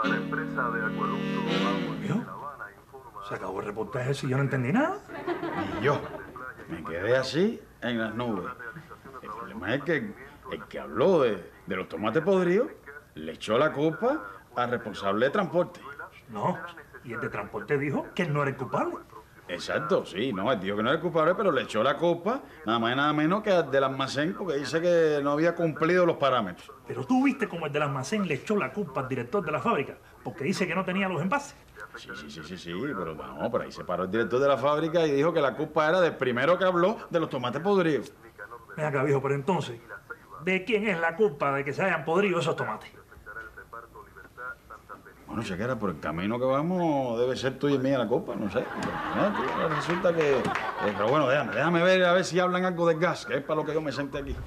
La empresa de acueducto Agua de La Habana informa... Se acabó el reportaje y yo no entendí nada. Y yo me quedé así en las nubes. El problema es que el que habló de los tomates podridos le echó la culpa al responsable de transporte. No, y el de transporte dijo que él no era el culpable. Exacto, sí, no, él dijo que no era el culpable, pero le echó la culpa nada más y nada menos que al del almacén porque dice que no había cumplido los parámetros. Pero tú viste como el del almacén le echó la culpa al director de la fábrica porque dice que no tenía los envases. Sí, pero no, por ahí se paró el director de la fábrica y dijo que la culpa era del primero que habló de los tomates podridos. Ven acá, viejo, pero entonces, ¿de quién es la culpa de que se hayan podrido esos tomates? Bueno, Chequera, por el camino que vamos debe ser tuya y mía la culpa, no sé. Resulta que... pero bueno, déjame ver a ver si hablan algo del gas, que es para lo que yo me senté aquí.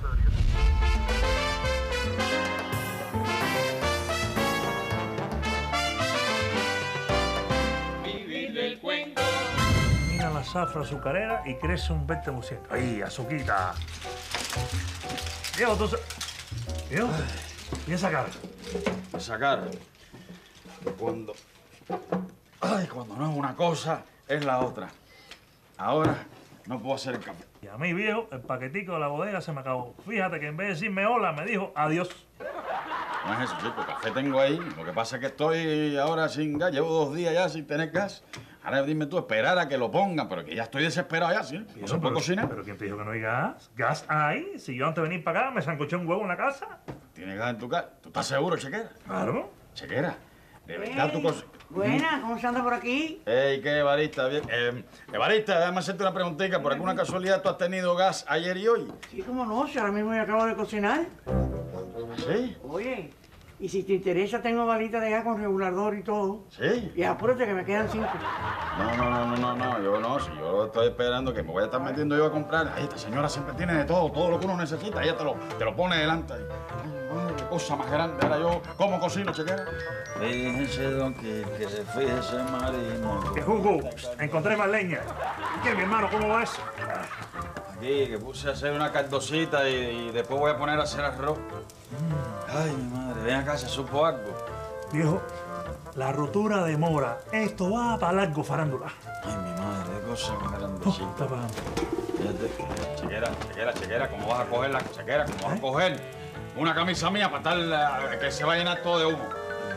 Mira la zafra azucarera y crece un 20%. ¡Ahí, azuquita! Viejo, tú... Viejo, ¿y esa cara? Esa cara... Cuando no es una cosa, es la otra. Ahora no puedo hacer el café. Y a mí, viejo, el paquetico de la bodega se me acabó. Fíjate que en vez de decirme hola, me dijo adiós. No es eso, chico. Café tengo ahí. Lo que pasa es que estoy ahora sin gas. Llevo 2 días ya sin tener gas. Ahora dime tú, esperar a que lo pongan, pero que ya estoy desesperado ya, ¿sí? No se puede cocinar. ¿Pero quién te dijo que no hay gas? ¿Gas hay? Si yo antes de venir para acá me sancoché un huevo en la casa. ¿Tienes gas en tu casa? ¿Tú estás seguro, Chequera? Claro. Chequera, ¿de verdad tu cosa? Buena, ¿cómo se anda por aquí? Ey, ¿qué, Evarista? Bien. Evarista, déjame hacerte una preguntita. ¿Por alguna casualidad tú has tenido gas ayer y hoy? Sí, cómo no, si ahora mismo yo acabo de cocinar. ¿Sí? Oye, y si te interesa, tengo balita de gas con regulador y todo. ¿Sí? Y apúrate que me quedan 5. No, yo no, si yo estoy esperando que me voy a estar metiendo yo a comprar. Ay, esta señora siempre tiene de todo lo que uno necesita, ella te lo pone delante. Ay, qué cosa más grande. Ahora yo, ¿cómo cocino, Chequera? Fíjense, don, que se fíjese, marino. ¿Qué jugo? Encontré más leña. ¿Qué, mi hermano, cómo va eso? Aquí, que puse a hacer una caldosita y después voy a poner a hacer arroz. Ay, mi madre, ven acá, ¿se supo algo? Viejo, la rotura de Mora. Esto va para largo, farándula. Ay, mi madre, qué cosa más Está grandecita. pagando. Chequera, ¿cómo vas a coger la chequera? ¿Cómo vas a coger una camisa mía para tal que se va a llenar todo de humo?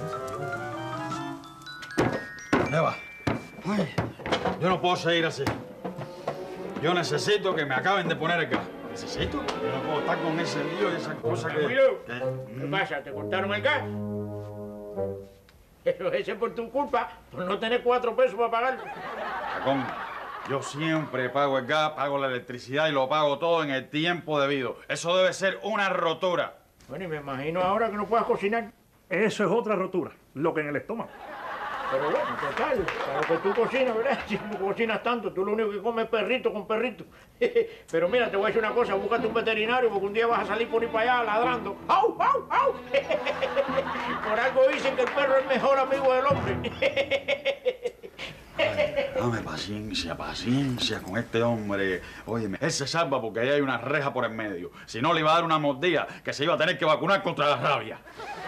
Eva, ay, yo no puedo seguir así. Yo necesito que me acaben de poner el gas. ¿Necesito? Yo no puedo estar con ese lío y esas cosas que... ¿Qué pasa? ¿Te cortaron el gas? Pero ese por tu culpa, por no tener 4 pesos para pagarlo. Chacón, yo siempre pago el gas, pago la electricidad y lo pago todo en el tiempo debido. Eso debe ser una rotura. Bueno, y me imagino ahora que no puedas cocinar. Eso es otra rotura, lo que en el estómago. Pero bueno, total, para lo que tú cocinas, ¿verdad? Si no cocinas tanto, tú lo único que comes es perrito con perrito. Pero mira, te voy a decir una cosa, búscate un veterinario porque un día vas a salir por ahí para allá ladrando. ¡Au, au, au! Por algo dicen que el perro es el mejor amigo del hombre. Dame paciencia con este hombre. Óyeme, él se salva porque ahí hay una reja por el medio. Si no, le iba a dar una mordida que se iba a tener que vacunar contra la rabia.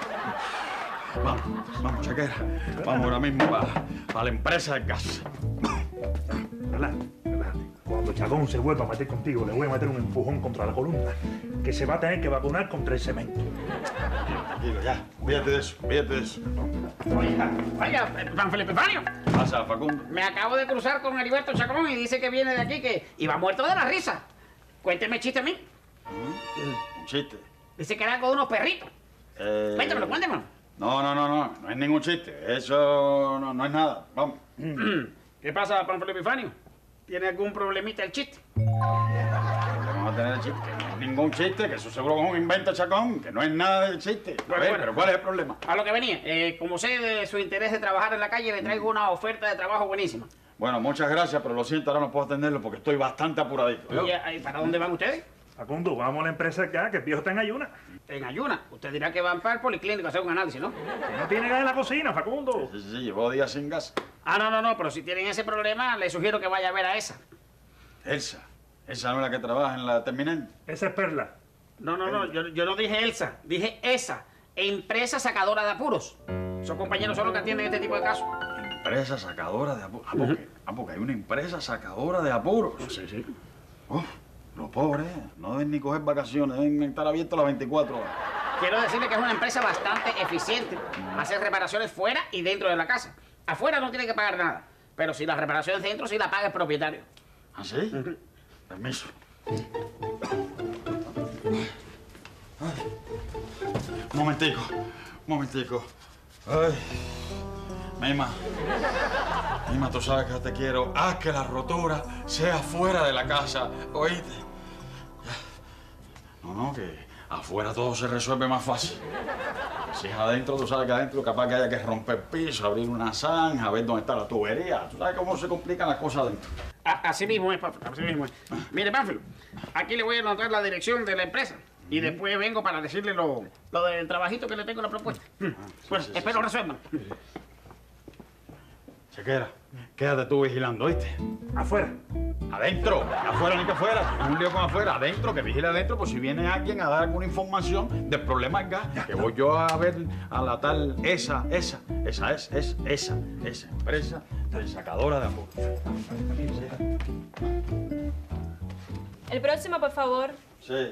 Vamos, Chequera. Vamos ahora mismo para la empresa del gas. Relájate. Cuando Chacón se vuelva a meter contigo, le voy a meter un empujón contra la columna, que se va a tener que vacunar contra el cemento. Tranquilo, ya. Olvídate de eso. Oiga, Juan Felipe Fanio. ¿Qué pasa, Facundo? Me acabo de cruzar con Heriberto Chacón y dice que viene de aquí, que iba muerto de la risa. Cuénteme el chiste a mí. Un chiste. Dice que era algo de unos perritos. Cuéntemelo. No es ningún chiste. Eso no es nada. Vamos. ¿Qué pasa, Juan Felipe Fanio? ¿Tiene algún problemita el chiste? Vamos a tener el chiste. Que no es ningún chiste, que eso seguro es un invento, Chacón, que no es nada del chiste. A ver, pero ¿cuál es el problema? A lo que venía. Como sé de su interés de trabajar en la calle, le traigo una oferta de trabajo buenísima. Bueno, muchas gracias, pero lo siento, ahora no puedo atenderlo porque estoy bastante apuradito. ¿Y para dónde van ustedes? Facundo, vamos a la empresa acá, que el viejo está en ayuna. En ayuna. Usted dirá que van para el policlínico a hacer un análisis, ¿no? Que no tiene gas en la cocina, Facundo. Sí, llevo días sin gas. No, pero si tienen ese problema, le sugiero que vaya a ver a esa. Elsa no es la que trabaja en la terminal. Esa es Perla. No, yo no dije Elsa, dije esa, empresa sacadora de apuros. Esos compañeros son los que atienden este tipo de casos. Empresa sacadora de apuros. Porque hay una empresa sacadora de apuros. Sí. Los pobres no deben ni coger vacaciones, deben estar abiertos las 24 horas. Quiero decirle que es una empresa bastante eficiente. Hace reparaciones fuera y dentro de la casa. Afuera no tiene que pagar nada. Pero si la reparación es dentro, sí la paga el propietario. ¿Ah, sí? Permiso. Un momentico. Ay, Mima, tú sabes que yo te quiero. Haz que la rotura sea fuera de la casa, ¿oíste? No, que afuera todo se resuelve más fácil. Si es adentro, tú sabes que adentro capaz que haya que romper piso, abrir una zanja, ver dónde está la tubería. Tú sabes cómo se complican las cosas adentro. Así mismo es, Pánfilo, así mismo es. Mire, Pánfilo, aquí le voy a anotar la dirección de la empresa. Y después vengo para decirle lo del trabajito que le tengo en la propuesta. Pues espero resuelvan. Chequera, quédate tú vigilando, ¿oíste? Afuera. Adentro, afuera ni que afuera. Si es un lío con afuera, adentro, que vigile adentro, por si viene alguien a dar alguna información del problema del gas, que voy yo a ver a la tal esa empresa de sacadora de apuros. El próximo, por favor. Sí.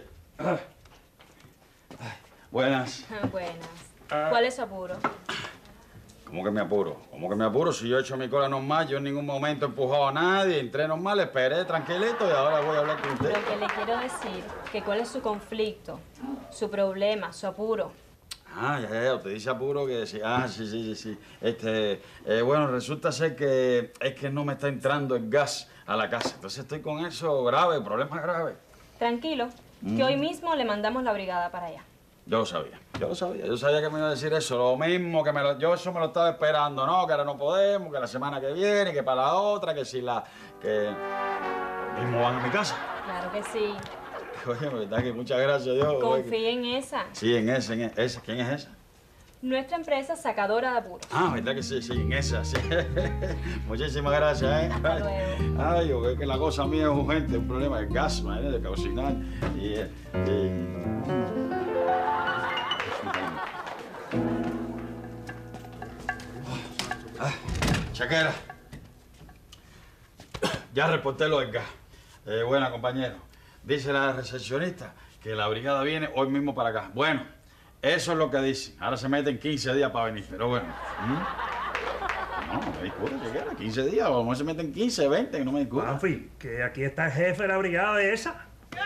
Buenas. Buenas. ¿Cuál es su apuro? ¿Cómo que me apuro? Si yo he hecho mi cola normal, yo en ningún momento he empujado a nadie, entré normal, esperé tranquilito y ahora voy a hablar con usted. Lo que le quiero decir, que cuál es su conflicto, su problema, su apuro. Ya, usted dice apuro que sí. Sí. Bueno, resulta ser que es que no me está entrando el gas a la casa. Entonces estoy con eso grave, problema grave. Tranquilo, que hoy mismo le mandamos la brigada para allá. Yo lo sabía que me iba a decir eso, lo mismo que yo eso me lo estaba esperando, ¿no? Que ahora no podemos, que la semana que viene, que para la otra, que si que mismo van a mi casa. Claro que sí. Oye, verdad que muchas gracias, Dios. Confíe en esa. Sí, en esa. ¿Quién es esa? Nuestra empresa sacadora de apuros. Verdad que sí, en esa, sí. Muchísimas gracias, ¿eh? Hasta luego. Ay, yo veo que la cosa mía es urgente, un problema de gas, de cocinar Chequera. Ya reporté lo del gas. Buena, compañero. Dice la recepcionista que la brigada viene hoy mismo para acá. Bueno, eso es lo que dicen. Ahora se meten 15 días para venir, pero bueno. No me disculpe, Chequera. 15 días, o se meten 15, 20, no me disculpe. Panfi, que aquí está el jefe de la brigada de esa.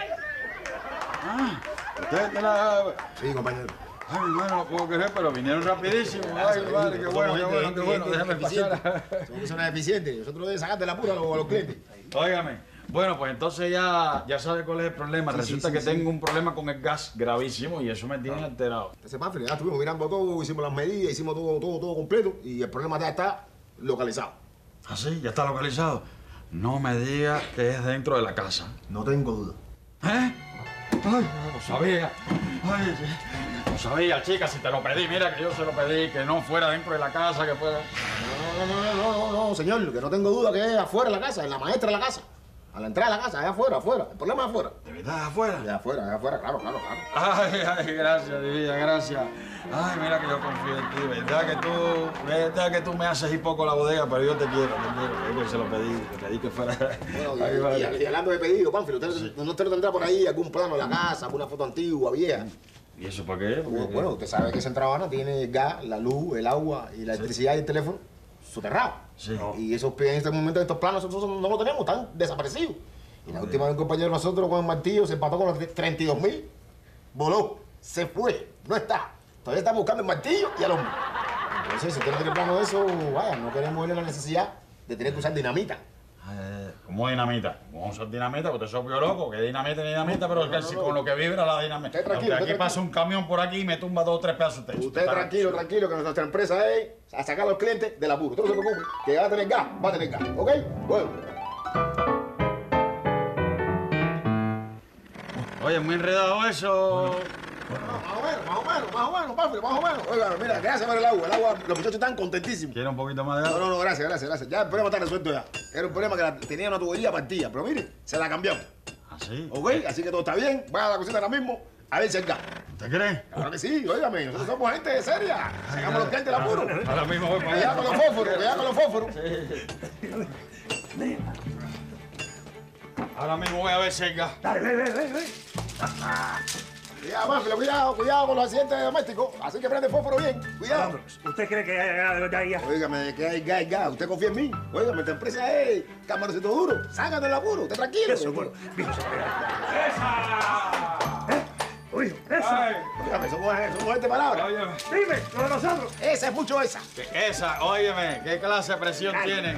Usted de la... Sí, compañero. Ay, bueno, no puedo creer, pero vinieron rapidísimo. Ay, vale, qué bueno. Déjame pasar. Somos personas eficientes. Nosotros debemos sacar de la pura a los clientes. Óigame. Bueno, pues entonces ya sabe cuál es el problema. Resulta que tengo un problema con el gas gravísimo y eso me tiene alterado. Ese Pánfilo, ya estuvimos mirando todo, hicimos las medidas, hicimos todo completo y el problema ya está localizado. ¿Ah, sí? ¿Ya está localizado? No me diga que es dentro de la casa. No tengo duda. ¿Eh? Ay, lo sabía. Ay, lo sabía, chica, si te lo pedí. Mira que yo se lo pedí, que no fuera dentro de la casa, que fuera... No, señor, que no tengo duda que es afuera de la casa, en la maestra de la casa. A la entrada de la casa, es afuera. El problema es afuera. ¿De verdad es afuera? Es afuera, claro. Ay, gracias, Divina, gracias. Ay, mira que yo confío en ti. Verdad que tú me haces ir poco la bodega, pero yo te quiero. Yo se lo pedí que fuera... Bueno, y hablando de pedido, Pánfilo, usted no tendrá por ahí algún plano de la casa, alguna foto antigua, vieja. ¿Y eso para qué? Bueno, usted sabe que Centro Habana tiene el gas, la luz, el agua y la electricidad y el teléfono soterrados. Sí. Y esos en este momento, estos planos, nosotros no los tenemos, están desaparecidos. Y la última vez un compañero de nosotros con el martillo se empató con los 32.000, voló, se fue, no está. Todavía estamos buscando el martillo y al hombre. Entonces, si usted no tiene plano de eso, vaya, no queremos ir a la necesidad de tener que usar dinamita. ¿Cómo dinamita? ¿Cómo vamos a usar dinamita? Porque te soy loco, que dinamita, pero con lo que vibra la dinamita. Usted tranquilo, aquí pasa un camión por aquí y me tumba 2 o 3 pedazos de techo. Usted tranquilo, que nuestra empresa es a sacar a los clientes del apuro. Usted no se preocupe, que va a tener gas, ¿ok? Bueno. Oye, muy enredado eso. Más o menos, Pánfilo, más o menos. Oiga, mira, gracias por el agua, los muchachos están contentísimos. ¿Quiere un poquito más de agua? No, gracias. Ya el problema está resuelto ya. Era un problema que tenía una tubería partida, pero mire, se la cambiamos. ¿Ah, sí? ¿Ok? Así que todo está bien, vaya a la cocina ahora mismo A ver, cerca. ¿Usted cree? Claro que sí, óigame, nosotros somos gente seria. Sacamos los clientes del apuro. Ahora mismo voy para Cuidado allá. con los fósforos, cuidado con los fósforos. Ahora mismo voy a ver cerca. Dale, ve. Cuidado, Pánfilo, cuidado con los accidentes domésticos. Así que prende fósforo bien, cuidado. Malandro, ¿usted cree que hay de verdad ya? Óigame, que hay gas. Usted confía en mí. Óigame, esta empresa es camarocito duro. Sácate del apuro, usted tranquilo. Eso, bueno. Viejo, ¡Esa! Uy, esa. Ay, Óigame, somos gente de palabra. óyeme. Dime, lo de nosotros. Esa es mucho esa. Esa, óyeme, ¿qué clase de presión tienen?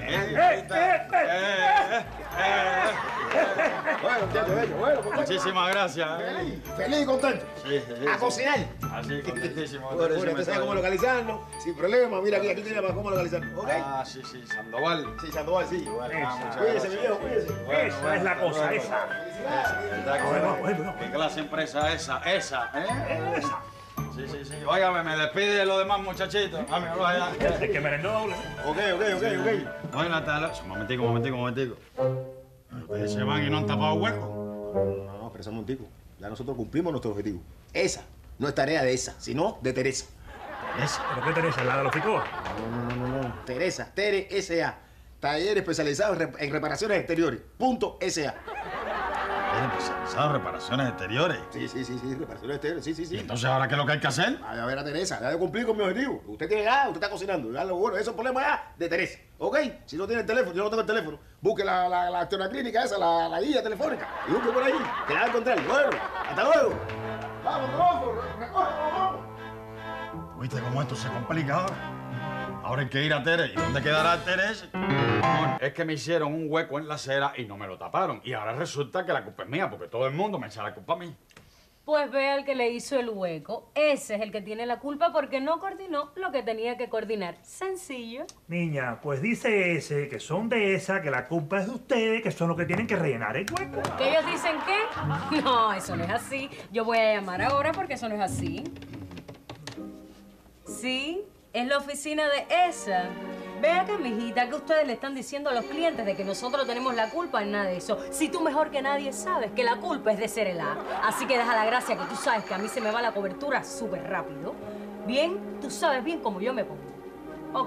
Bueno, muchachos, bello, bueno, muchachos. Muchísimas gracias. Feliz y contento. Sí. A cocinar. Así, contentísimo. Bueno, usted sabe cómo localizarnos, sin problema. Mira, aquí tiene para cómo localizarnos, ¿ok? Ah, sí, Sandoval. Sí, Sandoval, sí. Muchas Cuídese, mi gracias. viejo, cuídese. Esa es la cosa, esa. Bueno. ¿Qué clase de empresa esa? Esa. Sí. Óigame, me despide de los demás muchachitos. Vámonos allá. El que merendó doble. Ok. Buenas tardes. Un momentico. Ustedes se van y no han tapado hueco. No, pero un momentico. Ya nosotros cumplimos nuestro objetivo. Esa no es tarea de esa, sino de Teresa. Esa. ¿Pero qué tenés? ¿La de los Ficoa? No. Teresa, Tere S.A. Taller especializado en reparaciones exteriores. Punto S.A. Especializado en reparaciones exteriores. Sí, reparaciones exteriores, sí. ¿Y entonces ahora qué es lo que hay que hacer? A ver a Teresa, ya de cumplir con mi objetivo. Usted tiene gas, usted está cocinando. Ya lo bueno, eso es problema ya de Teresa. ¿Ok? Si no tiene el teléfono, yo no tengo el teléfono. Busque la acción clínica esa, la guía telefónica. Y busque por ahí. Que la va a encontrar. Bueno, hasta luego. Vamos. ¿Viste cómo esto se complica ahora? Ahora hay que ir a Tere. ¿Y dónde quedará Tere ese? Bueno, es que me hicieron un hueco en la acera y no me lo taparon. Y ahora resulta que la culpa es mía, porque todo el mundo me echa la culpa a mí. Pues ve al que le hizo el hueco. Ese es el que tiene la culpa porque no coordinó lo que tenía que coordinar. Sencillo. Niña, pues dice ese que son de esa, que la culpa es de ustedes, que son los que tienen que rellenar el hueco. ¿Que ellos dicen qué? No, eso no es así. Yo voy a llamar ahora porque eso no es así. Sí, es la oficina de esa. Ve acá, mijita, que ustedes le están diciendo a los clientes de que nosotros tenemos la culpa en nada de eso. Si tú mejor que nadie sabes que la culpa es de Cerela. Así que deja la gracia que tú sabes que a mí se me va la cobertura súper rápido. Bien, tú sabes bien cómo yo me pongo. Ok.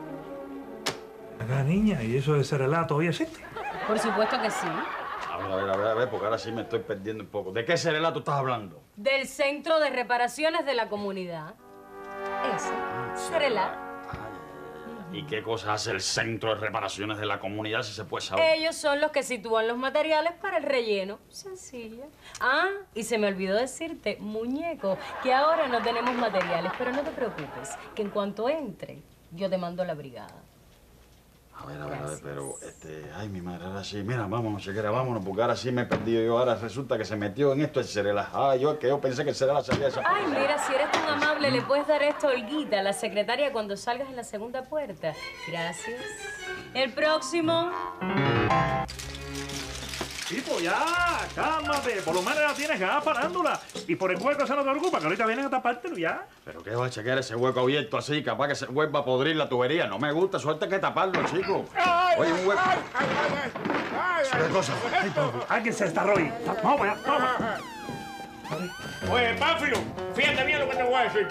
Acá, niña, ¿y eso de Cerela todavía existe? Por supuesto que sí. A ver, porque ahora sí me estoy perdiendo un poco. ¿De qué Cerela tú estás hablando? Del Centro de Reparaciones de la Comunidad. Ese, Cerela. ¿Y qué cosa hace el Centro de Reparaciones de la Comunidad, si se puede saber? Ellos son los que sitúan los materiales para el relleno. Sencillo. Ah, y se me olvidó decirte, muñeco, que ahora no tenemos materiales, pero no te preocupes, que en cuanto entre, yo te mando a la brigada. A ver, pero, ay, mi madre, ahora sí, mira, vámonos, chiquera, vámonos, porque ahora sí me he perdido yo, ahora resulta que se metió en esto el Cerela. Yo pensé que el Cerela salía esa. Ay, mira, si eres tan amable, le puedes dar esto a Olguita, a la secretaria, cuando salgas en la segunda puerta. Gracias. El próximo. Tipo, ya, cálmate. Por lo menos ya tienes gas parándola. Y por el hueco se no te preocupa, que ahorita vienen a tapártelo ya. ¿Pero qué va a chequear ese hueco abierto así? Capaz que se vuelva a podrir la tubería. No me gusta, suerte que taparlo, chico. Oye, un hueco. ¿Qué cosa? Alguien se está Roy. Vamos para allá, vamos. Oye, Pánfilo, fíjate bien lo que te voy a decir.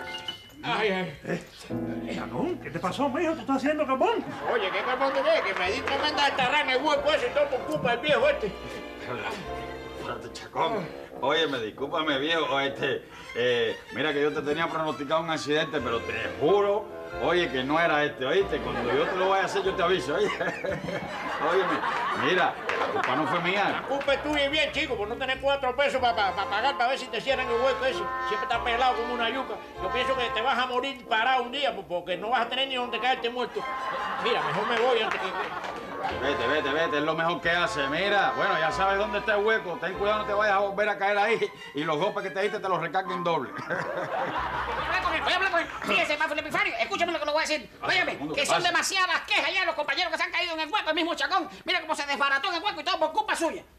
Carbón, ¿qué te pasó, mijo? ¿Tú estás haciendo carbón? Oye, ¿qué carbón te ves? Que me di tremenda estarrada en el hueco ese y todo por culpa del viejo este. Chacón. Oye, discúlpame, viejo. Mira que yo te tenía pronosticado un accidente, pero te juro, oye, que no era este, ¿oíste? Cuando yo te lo vaya a hacer, yo te aviso, oye. Óyeme, mira, la culpa no fue mía. La culpa es tuya y bien, chico, por no tener 4 pesos para pagar, para ver si te cierran el hueco ese. Siempre estás pelado como una yuca. Yo pienso que te vas a morir parado un día porque no vas a tener ni donde caerte muerto. Mira, mejor me voy antes que... Vete, es lo mejor que hace. Mira, bueno, ya sabes dónde está el hueco. Ten cuidado, no te vayas a volver a caer ahí y los golpes que te diste te los recarguen doble. Voy a hablar con él. Fíjese, Pánfilo Epifanio, escúchame lo que le voy a decir. Óyeme, que son demasiadas quejas ya los compañeros que se han caído en el hueco, el mismo Chacón. Mira cómo se desbarató en el hueco y todo por culpa suya.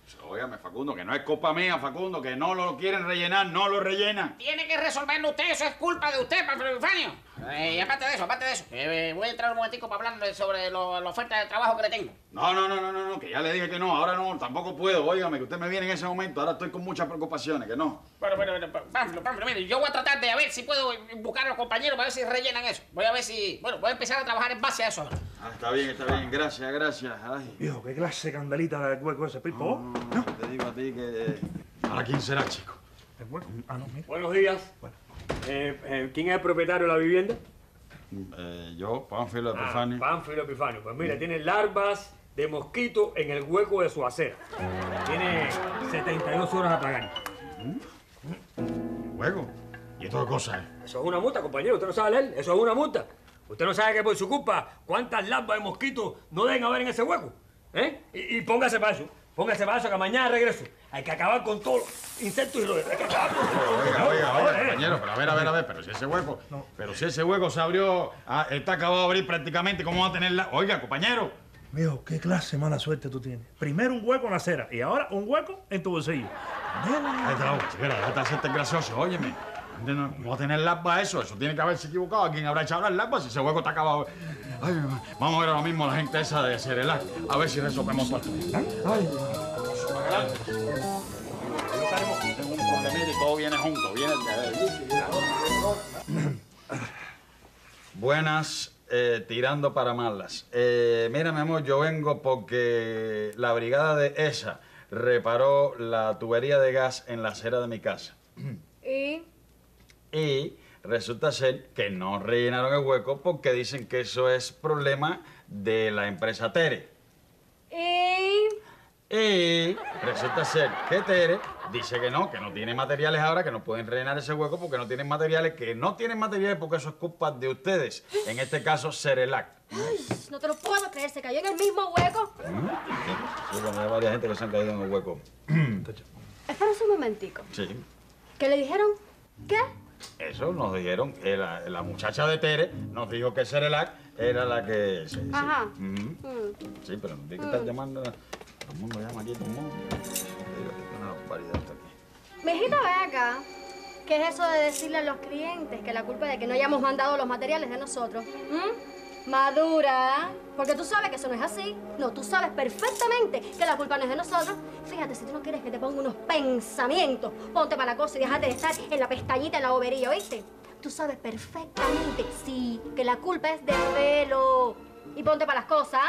Óigame, Facundo, que no es culpa mía, Facundo, que no lo quieren rellenar, no lo rellenan. Tiene que resolverlo usted, eso es culpa de usted, Pánfilo Epifanio. Y aparte de eso, voy a entrar un momentico para hablarle sobre la oferta de trabajo que le tengo. No, que ya le dije que no, ahora no, tampoco puedo. Óigame, que usted me viene en ese momento, ahora estoy con muchas preocupaciones, que no. Bueno, Pánfilo, mire, yo voy a tratar de a ver si puedo buscar a los compañeros para ver si rellenan eso. Voy a ver si, voy a empezar a trabajar en base a eso. Ah, está bien, gracias. Ay. Viejo, qué clase de candalita del hueco ese, Pipo. No, te digo a ti que... ¿Ahora quién será, chico? ¿El hueco? Ah, no, mira. Buenos días. Bueno. ¿Quién es el propietario de la vivienda? Yo, Pánfilo Epifanio. Pánfilo Epifanio. Pues mira, tiene larvas de mosquito en el hueco de su acera. Tiene 72 horas a pagar. ¿Hueco? ¿Y esto qué cosa es? Eso es una multa, compañero. Usted no sabe leer. Eso es una multa. Usted no sabe que por su culpa cuántas larvas de mosquito no deben haber en ese hueco. Y póngase para eso. Póngase para eso que mañana regreso. Hay que acabar con todos los insectos y roedores. Hay que acabar con todo. Oiga, compañero, pero a ver, pero si ese hueco... No. Pero si ese hueco se abrió, está acabado de abrir prácticamente, ¿cómo va a tener la...? Oiga, compañero. Viejo, qué clase de mala suerte tú tienes. Primero un hueco en la acera y ahora un hueco en tu bolsillo. Ahí está la boca, chiquera, déjate de hacerte gracioso, óyeme. ¿Cómo va a tener larvas eso? Eso tiene que haberse equivocado. ¿A quién habrá echado las larvas si ese hueco está acabado? Ay, vamos a ver ahora mismo a la gente esa de Cerelac. A ver si resolvemos todo esto. Ay, tengo un problemita y todo viene junto. Buenas, tirando para malas. Mira, mi amor, yo vengo porque la brigada de ESA reparó la tubería de gas en la acera de mi casa. Y resulta ser que no rellenaron el hueco porque dicen que eso es problema de la empresa Tere. Y resulta ser que Tere dice que no tiene materiales ahora, que no pueden rellenar ese hueco porque no tienen materiales, porque eso es culpa de ustedes. En este caso, Cerelac. Ay, no te lo puedo creer, se cayó en el mismo hueco. Sí, bueno, hay varias gente que se han caído en el hueco. Espera un momentico. Sí. ¿Qué le dijeron? ¿Qué? Eso nos dijeron, la muchacha de Tere nos dijo que Cerelac era la que... Sí, Ajá. Sí, pero no tiene que estar llamando... Todo el mundo llama aquí, todo el mundo. Una barbaridad esto aquí. Mijito, ve acá. ¿Qué es eso de decirle a los clientes que la culpa es de que no hayamos mandado los materiales de nosotros? Madura, porque tú sabes que eso no es así. No, tú sabes perfectamente que la culpa no es de nosotros. Fíjate, si tú no quieres que te ponga unos pensamientos, ponte para la cosa y déjate de estar en la pestañita, en la bobería, ¿oíste? Tú sabes perfectamente, sí, que la culpa es de Felo. Y ponte para las cosas,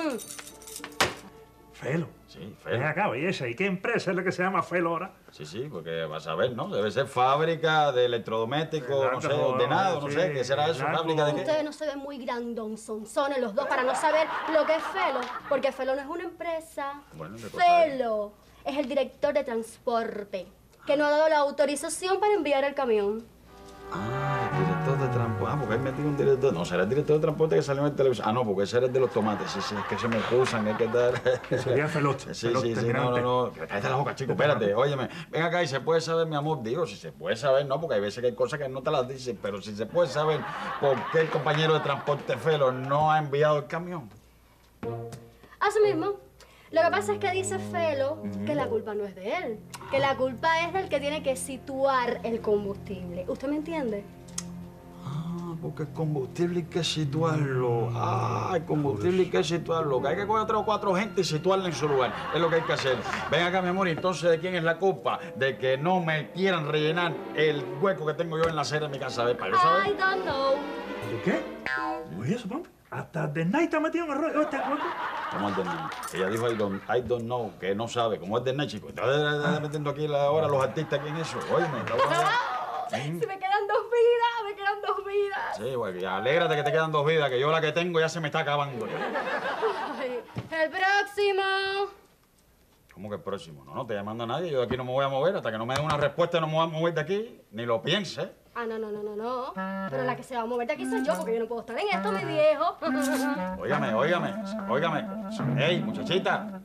Felo. Sí, Felo. Ven acá, belleza. ¿Y qué empresa es la que se llama Felo ahora? Sí, porque vas a ver, ¿no? Debe ser fábrica de electrodomésticos, no sé, ordenado, no sé, ¿qué será eso? ¿Fábrica de qué? Ustedes no se ven muy grandonzonzones los dos para no saber lo que es Felo, porque Felo no es una empresa. Bueno, ¿qué cosa Felo es el director de transporte, que no ha dado la autorización para enviar el camión. Ah, el director de transporte. Ah, porque él metió un director. No, será el director de transporte que salió en televisión. Ah, no, porque ese era el de los tomates. Sí, es que se me excusan, hay que dar. Sería Felote. Sí, no. Cállate la boca, chico, espérate, óyeme. Ven acá y se puede saber, mi amor. Digo, si se puede saber, no, porque hay veces que hay cosas que no te las dicen, pero si se puede saber por qué el compañero de transporte Felo no ha enviado el camión. Así mismo. Lo que pasa es que dice Felo que la culpa no es de él, que la culpa es del que tiene que situar el combustible. ¿Usted me entiende? Ah, porque el combustible hay que situarlo. Ah, el combustible hay que situarlo. Que hay que coger 3 o 4 gente y situarla en su lugar. Es lo que hay que hacer. Ven acá, mi amor, y entonces, ¿de quién es la culpa? De que no me quieran rellenar el hueco que tengo yo en la acera de mi casa. A ver, para yo saber. I don't know. ¿De qué? Oye, eso, Pampi. Hasta The Night está metido en el rollo este hueco. ¿Cómo es The Night? Ella dijo I don't know, que no sabe. ¿Cómo es The Night, chico? Estás metiendo aquí ahora los artistas aquí en eso. Óyeme, Si me quedan 2 vidas, Sí, güey, y alégrate que te quedan 2 vidas, que yo la que tengo ya se me está acabando. Ay, el próximo. ¿Cómo que el próximo? No te llamando a nadie, yo de aquí no me voy a mover. Hasta que no me den una respuesta no me voy a mover de aquí, ni lo piense. Ah, no. Pero la que se va a mover de aquí soy yo, porque yo no puedo estar en esto, mi viejo. Óigame. Ey, muchachita.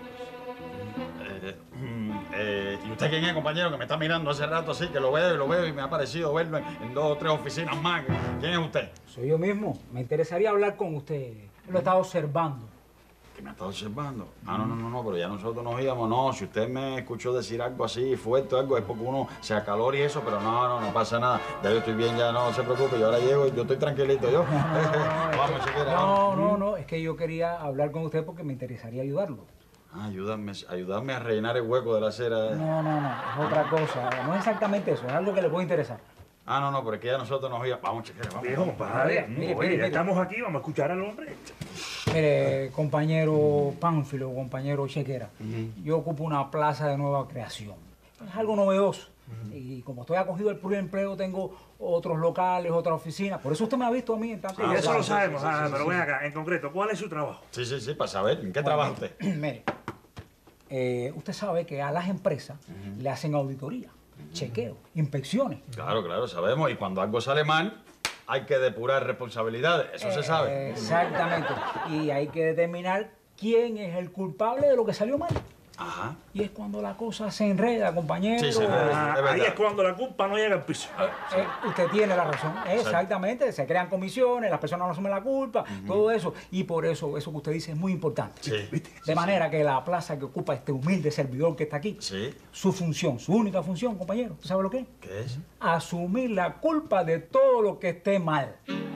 ¿Y usted quién es, compañero, que me está mirando hace rato así, que lo veo y me ha parecido verlo en 2 o 3 oficinas más? ¿Quién es usted? Soy yo mismo. Me interesaría hablar con usted. Lo estaba observando. ¿Que me está observando? Ah, no, pero ya nosotros nos íbamos. No, si usted me escuchó decir algo así fuerte o algo, es porque uno se acalora y eso, pero no pasa nada. Ya yo estoy bien, ya no se preocupe, yo ahora llego y yo estoy tranquilito, yo. Vamos, chiquera, vamos. No, es que yo quería hablar con usted porque me interesaría ayudarlo. Ah, ayudarme a rellenar el hueco de la acera. No, es otra cosa. No es exactamente eso, es algo que le puede interesar. Ah, no, pero es que ya nosotros nos íbamos. Vamos, chiquera, vamos. Viejo, compadre, oye, ya estamos aquí, vamos a escuchar al hombre. Mire, compañero Pánfilo, compañero Chequera, yo ocupo una plaza de nueva creación. Es algo novedoso. Y como estoy acogido al pluriempleo, tengo otros locales, otras oficinas. Por eso usted me ha visto a mí en tanto. Sí, eso lo sabemos, pero ven acá, en concreto, ¿cuál es su trabajo? Sí, para saber, ¿en qué trabaja usted? Mire, usted sabe que a las empresas le hacen auditoría, chequeo, inspecciones. Claro, sabemos. Y cuando algo sale mal, hay que depurar responsabilidades. Eso se sabe. Exactamente. Y hay que determinar quién es el culpable de lo que salió mal. Ajá. Y es cuando la cosa se enreda, compañero. Sí, ahí es cuando la culpa no llega al piso. Usted tiene la razón. Exactamente. Se crean comisiones, las personas no asumen la culpa, todo eso. Y por eso, eso que usted dice es muy importante. De manera que la plaza que ocupa este humilde servidor que está aquí, su función, su única función, compañero, ¿usted sabe lo que es? ¿Qué es? Asumir la culpa de todo lo que esté mal.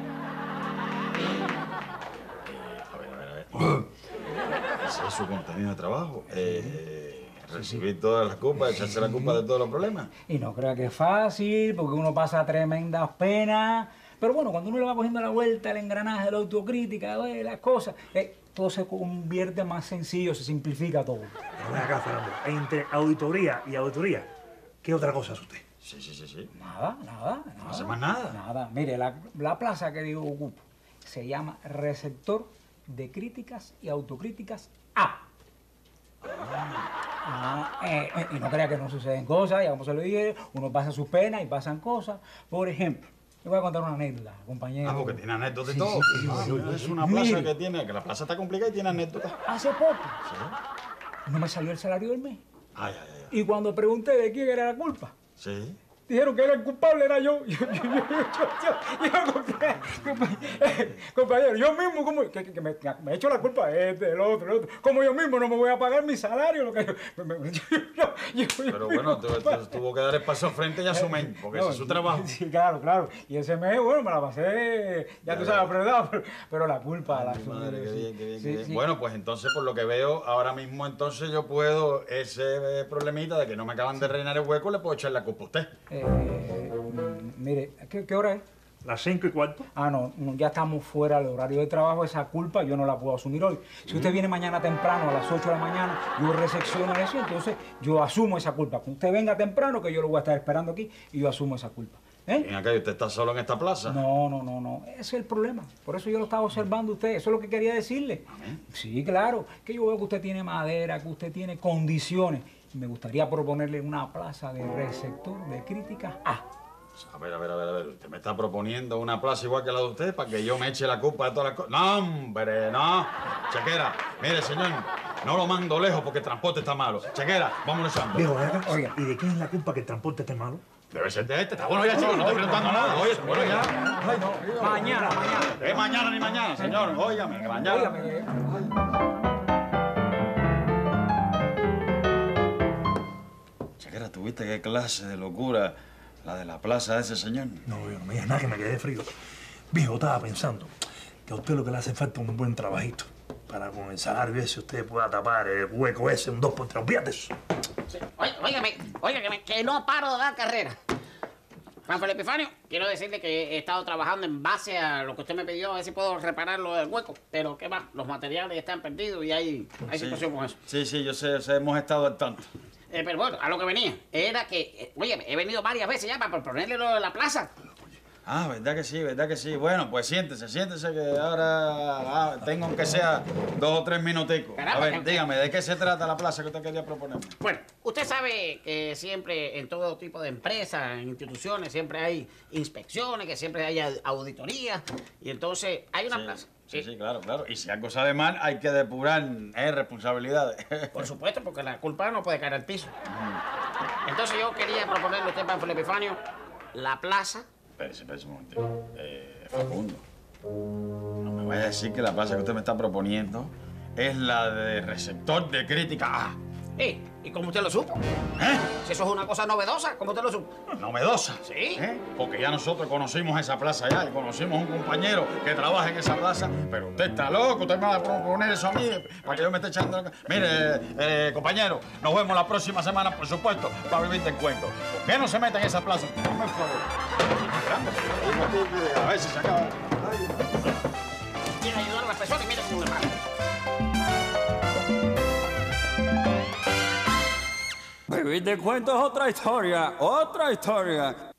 A ver. Ese es su contenido de trabajo. Recibir todas las culpas, echarse la culpa de todos los problemas. Y no crea que es fácil, porque uno pasa tremendas penas. Pero bueno, cuando uno le va cogiendo la vuelta al engranaje de la autocrítica, las cosas, todo se convierte más sencillo, se simplifica todo. Ven acá, Fernando. Entre auditoría y auditoría, ¿qué otra cosa hace usted? Sí. Nada. ¿No hace más nada? Nada. Mire, la plaza que digo ocupo se llama Receptor de Críticas y Autocríticas A. Y no crea que no suceden cosas, ya como se lo dije, uno pasa sus penas y pasan cosas. Por ejemplo, le voy a contar una anécdota, compañero. Porque tiene anécdotas de todo. Es una plaza que la plaza está complicada y tiene anécdotas. Hace poco, no me salió el salario del mes. Ay. Y cuando pregunté de quién era la culpa, Sí. dijeron que era el culpable, era yo. Compañero, yo mismo, como que me echo la culpa del otro. Como yo mismo no me voy a pagar mi salario. Pero bueno, tuvo que dar el paso al frente y asumir, porque ese es su trabajo. Sí, claro. Y ese mes, bueno, me la pasé, ya tú sabes, apretado, pero la culpa la asumí. Madre, qué bien. Bueno, pues entonces, por lo que veo, ahora mismo entonces yo puedo, ese problemita de que no me acaban de rellenar el hueco, le puedo echar la culpa a usted. Mire, ¿qué hora es? Las 5:15. No, ya estamos fuera del horario de trabajo. Esa culpa yo no la puedo asumir hoy. Si usted viene mañana temprano a las 8 de la mañana, yo recepciono eso, entonces yo asumo esa culpa. Que usted venga temprano, que yo lo voy a estar esperando aquí, y yo asumo esa culpa. Ven acá, ¿y usted está solo en esta plaza? No. Ese es el problema. Por eso yo lo estaba observando a usted. Eso es lo que quería decirle. Sí, claro. Que yo veo que usted tiene madera, que usted tiene condiciones. Me gustaría proponerle una plaza de receptor de críticas A. A ver. ¿Usted me está proponiendo una plaza igual que la de usted para que yo me eche la culpa de todas las cosas? No, hombre, no. Chequera, mire, señor, no lo mando lejos porque el transporte está malo. Chequera, vámonos echando. Viejo, oiga, ¿y de quién es la culpa que el transporte esté malo? Debe ser de este. Está bueno ya, chico, no estoy preguntando nada. Oye, bueno ya. Ay, no. Mañana. Es mañana ni mañana, señor. Óigame, que mañana. Chequera, ¿tuviste qué clase de locura la de la plaza de ese señor? No, yo no me digas nada, que me quedé frío. Viejo, estaba pensando que a usted lo que le hace falta es un buen trabajito para con el salario ese usted pueda tapar el hueco ese, un 2x3. Olvídate eso. Sí. Óigame, que no paro de dar carrera. Pánfilo Epifanio, quiero decirle que he estado trabajando en base a lo que usted me pidió, a ver si puedo reparar lo del hueco. Pero, ¿qué más? Los materiales están perdidos y hay situación con eso. Sí, yo sé, hemos estado al tanto. Pero bueno, a lo que venía, era que, oye, he venido varias veces ya para proponerle lo de la plaza. Ah, verdad que sí. Bueno, pues siéntese que ahora tengo aunque sea 2 o 3 minuticos. A ver, dígame, ¿de qué se trata la plaza que usted quería proponerme? Bueno, usted sabe que siempre en todo tipo de empresas, en instituciones, siempre hay inspecciones, que siempre hay auditorías, y entonces hay una plaza. Sí, claro. Y si algo sale mal, hay que depurar responsabilidades. Por supuesto, porque la culpa no puede caer al piso. Entonces yo quería proponerle a usted, Pánfilo Epifanio, la plaza. Espérese un momentito. Facundo, no me vaya a decir que la plaza que usted me está proponiendo es la de receptor de crítica A. ¿Y cómo usted lo supo? Si eso es una cosa novedosa, ¿cómo usted lo supo? ¿Novedosa? Sí. Porque ya nosotros conocimos esa plaza ya y conocimos un compañero que trabaja en esa plaza, pero usted está loco, usted me va a poner eso a mí para que yo me esté echando... Mire, compañero, nos vemos la próxima semana, por supuesto, para vivir de cuento. ¿Por qué no se mete en esa plaza? Por favor. A ver si se acaba. Quiere ayudar a las personas y mire cómo le paga. Vivir de cuento es otra historia, otra historia.